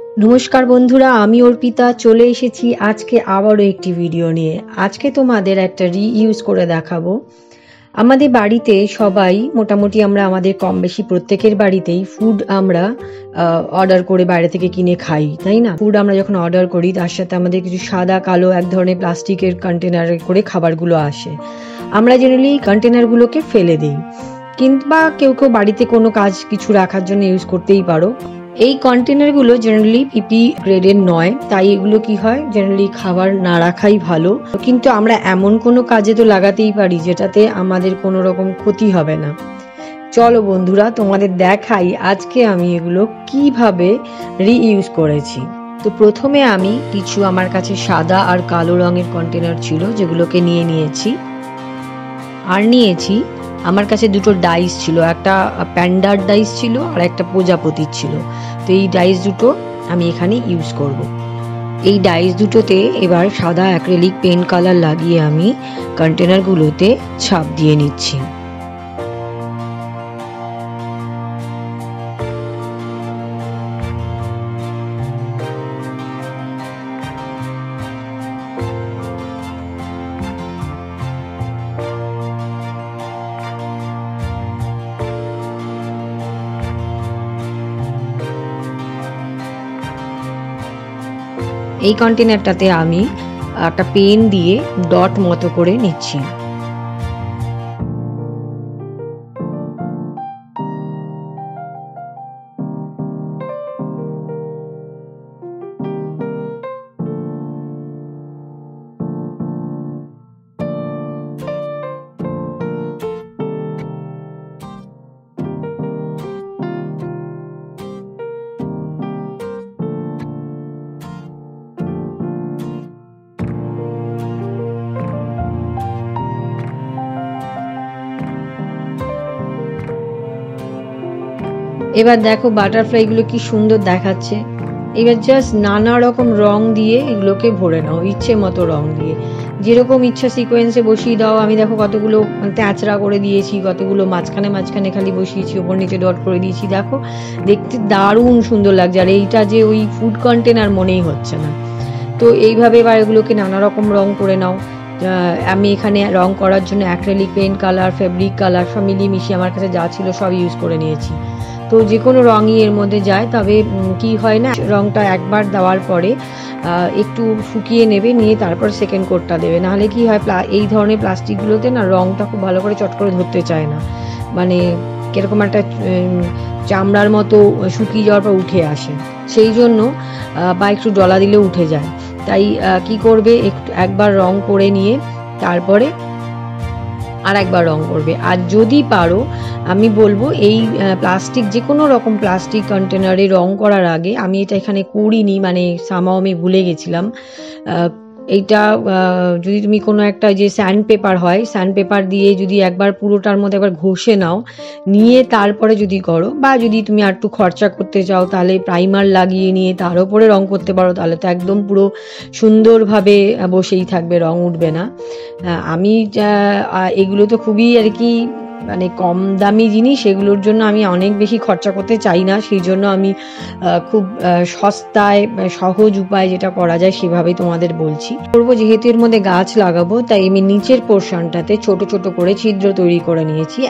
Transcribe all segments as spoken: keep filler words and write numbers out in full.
নমস্কার বন্ধুরা, আমি অর্পিতা চলে এসেছি আজকে আবারও একটি ভিডিও নিয়ে। আজকে তোমাদের একটা রিইউজ করে দেখাবো। আমাদের বাড়িতে সবাই মোটামুটি আমরা আমাদের কম বেশি প্রত্যেকের বাড়িতেই ফুড আমরা অর্ডার করে বাইরে থেকে কিনে খাই, তাই না? ফুড আমরা যখন অর্ডার করি তার সাথে আমাদের কিছু সাদা কালো এক ধরনের প্লাস্টিকের কন্টেনারে করে খাবারগুলো আসে। আমরা জেনারেলি কন্টেনারগুলোকে ফেলে দিই, কিংবা কেউ কেউ বাড়িতে কোনো কাজ কিছু রাখার জন্য ইউজ করতেই পারো। এই কন্টেনারগুলো জেনারেলি পিপি গ্রেডের নয়, তাই এগুলো কি হয় জেনারেলি খাবার না রাখাই ভালো। কিন্তু আমরা এমন কোনো কাজে তো লাগাতেই পারি যেটাতে আমাদের কোনো রকম ক্ষতি হবে না। চলো বন্ধুরা, তোমাদের দেখাই আজকে আমি এগুলো কিভাবে রিইউজ করেছি। তো প্রথমে আমি কিছু আমার কাছে সাদা আর কালো রঙের কন্টেনার ছিল যেগুলোকে নিয়ে নিয়েছি। আর নিয়েছি আমার কাছে দুটো ডাইস ছিল, একটা প্যান্ডার ডাইস ছিল আর একটা প্রজাপতির ছিল। তো এই ডাইস দুটো আমি এখানে ইউজ করব। এই ডাইস দুটোতে এবার সাদা অ্যাক্রিলিক পেন কালার লাগিয়ে আমি কন্টেনারগুলোতে ছাপ দিয়ে নিচ্ছি। এই কন্টেনারটাতে আমি একটা পেন দিয়ে ডট মতো করে নিচ্ছি। এবার দেখো বাটারফ্লাইগুলো কি সুন্দর দেখাচ্ছে। এবার জাস্ট নানা রকম রং দিয়ে এগুলোকে ভরে নাও, ইচ্ছে মতো রং দিয়ে, যেরকম ইচ্ছা সিকোয়েন্সে বসিয়ে দাও। আমি দেখো কতগুলো তেঁচড়া করে দিয়েছি, কতগুলো মাঝখানে মাঝখানে খালি বসিয়েছি, ওপর নিচে ডট করে দিয়েছি। দেখো দেখতে দারুণ সুন্দর লাগছে, আর এইটা যে ওই ফুড কন্টেনার মনেই হচ্ছে না। তো এইভাবে এবার এগুলোকে নানা রকম রং করে নাও। আমি এখানে রং করার জন্য acrylic paint colour, fabric colour সব মিলিয়ে মিশিয়ে আমার কাছে যা ছিল সব ইউজ করে নিয়েছি। তো যে কোনো রঙই এর মধ্যে যায়, তবে কি হয় না, রঙটা একবার দেওয়ার পরে একটু শুকিয়ে নেবে, নিয়ে তারপর সেকেন্ড কোটটা দেবে। নাহলে কি হয়, এই ধরনের প্লাস্টিকগুলোতে না রঙটা খুব ভালো করে চট করে ধরতে চায় না, মানে কিরকম একটা চামড়ার মতো শুকিয়ে যাওয়ার পর উঠে আসে, সেই জন্য বা একটু ডলা দিলে উঠে যায়। তাই কি করবে, একটু একবার রং করে নিয়ে তারপরে আর একবার রং করবে। আর যদি পারো, আমি বলবো এই প্লাস্টিক যে কোনো রকম প্লাস্টিক কন্টেনারে রং করার আগে, আমি এটা এখানে করিনি, মানে সামাও আমি ভুলে গেছিলাম, এইটা যদি তুমি কোনো একটা যে স্যান্ড পেপার হয়, স্যান্ড পেপার দিয়ে যদি একবার পুরোটার মধ্যে একবার ঘষে নাও, নিয়ে তারপরে যদি করো, বা যদি তুমি আর একটু খরচা করতে চাও তাহলে প্রাইমার লাগিয়ে নিয়ে তার উপরে রং করতে পারো, তাহলে তো একদম পুরো সুন্দরভাবে বসেই থাকবে, রং উঠবে না। আমি এগুলো তো খুবই আর কি মানে কম দামি জিনিস, এগুলোর জন্য আমি অনেক বেশি খরচা করতে চাই না, সেই জন্য আমি খুব সস্তায় সহজ উপায় যেটা করা যায় সেভাবেই তোমাদের বলছি। করবো যেহেতু এর মধ্যে গাছ লাগাবো, তাই আমি নিচের পোর্শনটাতে ছোট ছোট করে ছিদ্র তৈরি করে নিয়েছি।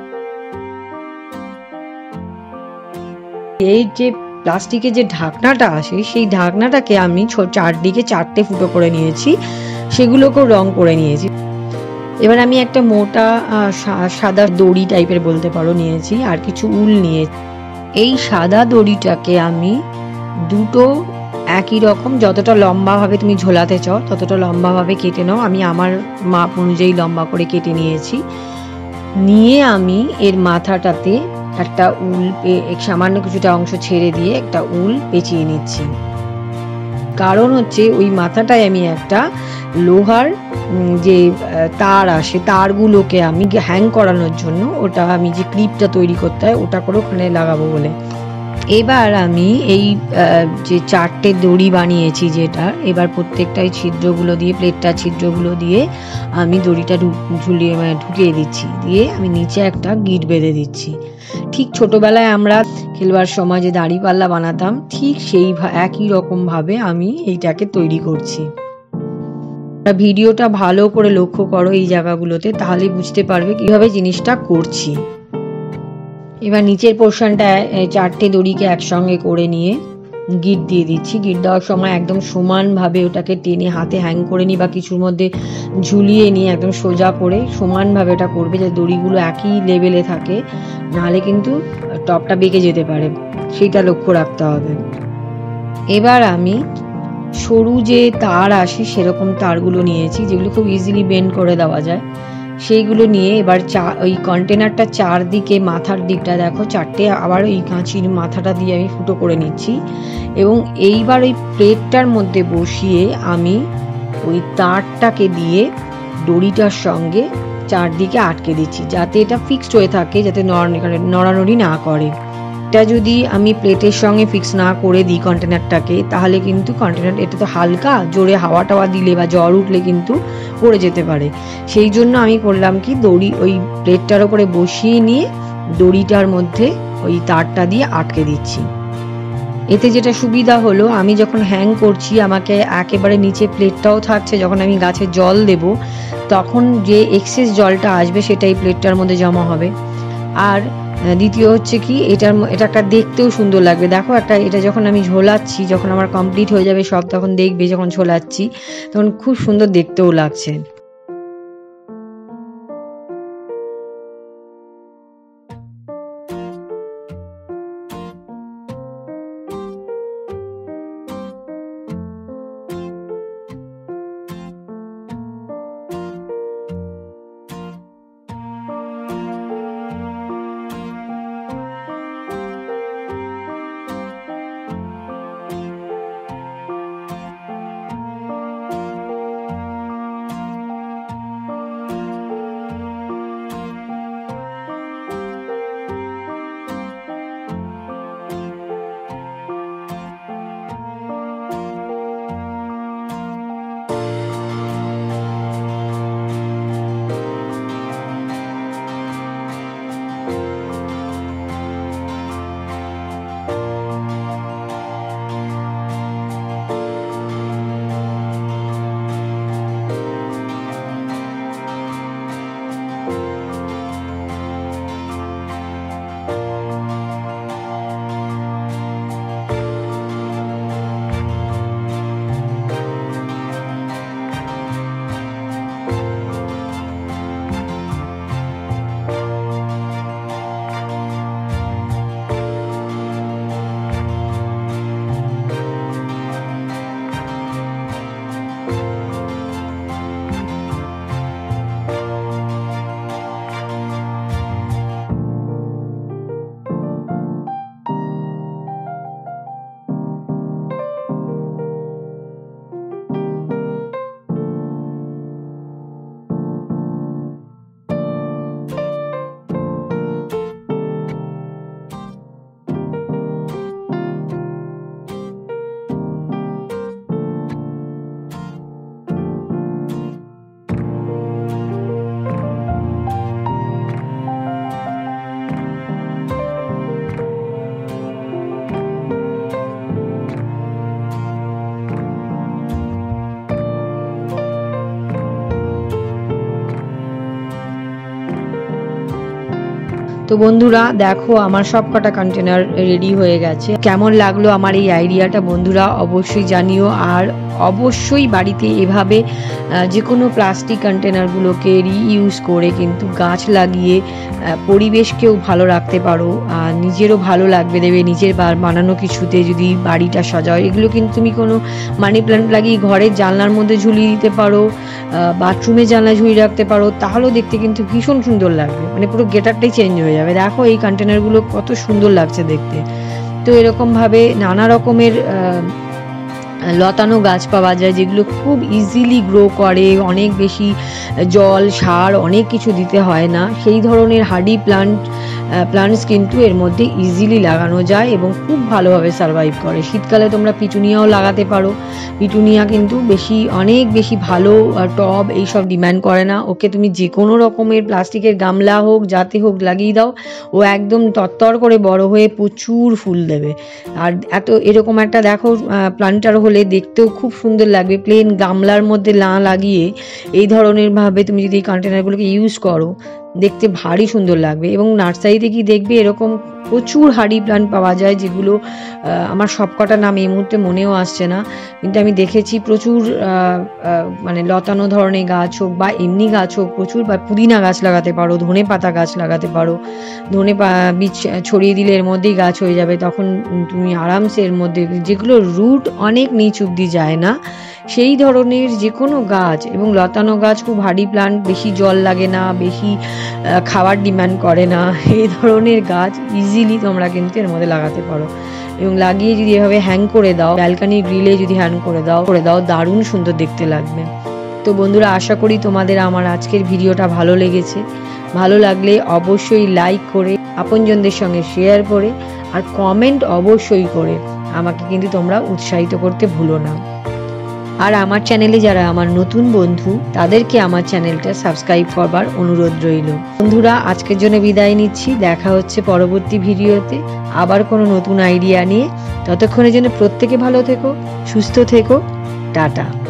এই যে প্লাস্টিকের যে ঢাকনাটা আসে, সেই ঢাকনাটাকে আমি চারদিকে চারটে ফুটো করে নিয়েছি, সেগুলোকেও রং করে নিয়েছি। এবার আমি একটা মোটা সাদা দড়ি টাইপের বলতে পারো নিয়েছি, আর কিছু উল নিয়েছি। এই সাদা দড়িটাকে আমি দুটো একই রকম, যতটা লম্বাভাবে তুমি ঝোলাতে চাও ততটা লম্বাভাবে কেটে নাও। আমি আমার মাপ অনুযায়ী লম্বা করে কেটে নিয়েছি। নিয়ে আমি এর মাথাটাতে একটা উল, সামান্য কিছুটা অংশ ছেড়ে দিয়ে একটা উল পেঁচিয়ে নিচ্ছি। কারণ হচ্ছে ওই মাথাটায় আমি একটা লোহার যে তার আসে, তারগুলোকে আমি হ্যাং করানোর জন্য, ওটা আমি যে ক্লিপটা তৈরি করতে হয় ওটা করে ওখানে লাগাবো বলে। এবার আমি এই যে চারটে দড়ি বানিয়েছি যেটা, এবার প্রত্যেকটাই ছিদ্রগুলো দিয়ে, প্লেটটা ছিদ্রগুলো দিয়ে আমি দড়িটা ঝুলিয়ে মানে ঢুকিয়ে দিচ্ছি, দিয়ে আমি নিচে একটা গিট বেঁধে দিচ্ছি। ঠিক ছোটবেলায় আমরা খেলবার সময় যে দাঁড়িপাল্লা বানাতাম, ঠিক সেই একই রকম ভাবে আমি এইটাকে তৈরি করছি। ভিডিওটা ভালো করে লক্ষ্য করো এই জায়গাগুলোতে, তাহলে বুঝতে পারবে কিভাবে জিনিসটা করছি। এবার নিচের পোর্শনটায় চারটে দড়িকে একসঙ্গে করে নিয়ে গিট দিয়ে দিচ্ছি। গিট দেওয়ার সময় একদম সমানভাবে ওটাকে টেনে হাতে হ্যাং করে নিই বা কিছুর মধ্যে ঝুলিয়ে নিয়ে একদম সোজা করে সমানভাবে ওটা করবে, যাতে দড়িগুলো একই লেভেলে থাকে, নাহলে কিন্তু টপটা বেঁকে যেতে পারে, সেইটা লক্ষ্য রাখতে হবে। এবার আমি সরু যে তার আসে সেরকম তারগুলো নিয়েছি, যেগুলো খুব ইজিলি বেন্ড করে দেওয়া যায়, সেইগুলো নিয়ে এবার চা ওই কন্টেনারটা চারদিকে মাথার দিকটা দেখো চারটে আবার ওই কাঁচির মাথাটা দিয়ে আমি ফুটো করে নিচ্ছি, এবং এইবার ওই প্লেটটার মধ্যে বসিয়ে আমি ওই তারটাকে দিয়ে দড়িটার সঙ্গে চারদিকে আটকে দিচ্ছি, যাতে এটা ফিক্সড হয়ে থাকে, যাতে নড়ানড়ি না করে। এটা যদি আমি প্লেটের সঙ্গে ফিক্স না করে দিই কন্টেনারটাকে, তাহলে কিন্তু কন্টেনার এটা তো হালকা, জোরে হাওয়া টাওয়া দিলে বা জ্বর উঠলে কিন্তু পড়ে যেতে পারে। সেই জন্য আমি করলাম কি, দড়ি ওই প্লেটটার ওপরে বসিয়ে নিয়ে দড়িটার মধ্যে ওই তারটা দিয়ে আটকে দিচ্ছি। এতে যেটা সুবিধা হলো, আমি যখন হ্যাং করছি আমাকে একেবারে নিচে প্লেটটাও থাকছে, যখন আমি গাছে জল দেব তখন যে এক্সেস জলটা আসবে সেটা এই প্লেটটার মধ্যে জমা হবে। আর দ্বিতীয় হচ্ছে কি, এটার এটা একটা দেখতেও সুন্দর লাগবে। দেখো একটা এটা যখন আমি ঝোলাচ্ছি, যখন আমার কমপ্লিট হয়ে যাবে সব, তখন দেখবে যখন ঝোলাচ্ছি তখন খুব সুন্দর দেখতেও লাগছে। তো বন্ধুরা দেখো আমার সব কটা কন্টেনার রেডি হয়ে গেছে। কেমন লাগলো আমার এই আইডিয়াটা বন্ধুরা অবশ্যই জানিও। আর অবশ্যই বাড়িতে এভাবে যে কোনো প্লাস্টিক কন্টেনারগুলোকে রিইউজ করে কিন্তু গাছ লাগিয়ে পরিবেশকেও ভালো রাখতে পারো, আর নিজেরও ভালো লাগবে, দেবে নিজের বানানো কিছুতে যদি বাড়িটা সাজাও। এগুলো কিন্তু তুমি কোনো মানি প্ল্যান্ট লাগিয়ে ঘরের জানলার মধ্যে ঝুলিয়ে দিতে পারো, বাথরুমে জানলা ঝুলিয়ে রাখতে পারো, তাহলেও দেখতে কিন্তু ভীষণ সুন্দর লাগবে, মানে পুরো গেটারটাই চেঞ্জ হয়ে যাবে। দেখো এই কন্টেনারগুলো কত সুন্দর লাগছে দেখতে। তো এরকমভাবে নানা রকমের লতানো গাছ পাওয়া যায় যেগুলো খুব ইজিলি গ্রো করে, অনেক বেশি জল সার অনেক কিছু দিতে হয় না, সেই ধরনের হার্ডি প্লান্ট প্লান্টস কিন্তু এর মধ্যে ইজিলি লাগানো যায় এবং খুব ভালোভাবে সার্ভাইভ করে। শীতকালে তোমরা পিটুনিয়াও লাগাতে পারো। পিটুনিয়া কিন্তু বেশি অনেক বেশি ভালো টব এইসব ডিমান্ড করে না, ওকে তুমি যে কোনো রকমের প্লাস্টিকের গামলা হোক যাতে হোক লাগিয়ে দাও, ও একদম তত্তর করে বড় হয়ে প্রচুর ফুল দেবে। আর এত এরকম একটা দেখো প্লান্টার হলে দেখতেও খুব সুন্দর লাগবে। প্লেন গামলার মধ্যে না লাগিয়ে এই ধরনের ভাবে তুমি যদি এই কন্টেনারগুলোকে ইউজ করো দেখতে ভারী সুন্দর লাগবে। এবং নার্সারিতে কি দেখবে এরকম প্রচুর হাড়ি প্লান্ট পাওয়া যায়, যেগুলো আমার সবকটা নাম এই মুহূর্তে মনেও আসছে না, কিন্তু আমি দেখেছি প্রচুর মানে লতানো ধরনের গাছ হোক বা এমনি গাছ হোক প্রচুর, বা পুদিনা গাছ লাগাতে পারো, ধনে পাতা গাছ লাগাতে পারো। ধনে বীজ ছড়িয়ে দিলে এর মধ্যেই গাছ হয়ে যাবে, তখন তুমি আরামসে এর মধ্যে, যেগুলো রুট অনেক নিচ অব্দি যায় না সেই ধরনের যে কোনো গাছ, এবং লতানো গাছ খুব হার্ডি প্লান্ট, বেশি জল লাগে না, বেশি খাবার ডিমান্ড করে না, এই ধরনের গাছ ইজিলি তোমরা কিন্তু এর মধ্যে লাগাতে পারো। এবং লাগিয়ে যদি এভাবে হ্যাং করে দাও, ব্যালকনি গ্রিলে যদি হ্যাং করে দাও করে দাও দারুণ সুন্দর দেখতে লাগবে। তো বন্ধুরা, আশা করি তোমাদের আমার আজকের ভিডিওটা ভালো লেগেছে। ভালো লাগলে অবশ্যই লাইক করে, আপনজনদের সঙ্গে শেয়ার করে, আর কমেন্ট অবশ্যই করে আমাকে কিন্তু তোমরা উৎসাহিত করতে ভুলো না। আর আমার চ্যানেলে যারা আমার নতুন বন্ধু তাদেরকে আমার চ্যানেলটা সাবস্ক্রাইব করবার অনুরোধ রইল। বন্ধুরা, আজকের জন্য বিদায় নিচ্ছি। দেখা হচ্ছে পরবর্তী ভিডিওতে আবার কোনো নতুন আইডিয়া নিয়ে। ততক্ষণের জন্য প্রত্যেকে ভালো থেকো, সুস্থ থেকো, টাটা।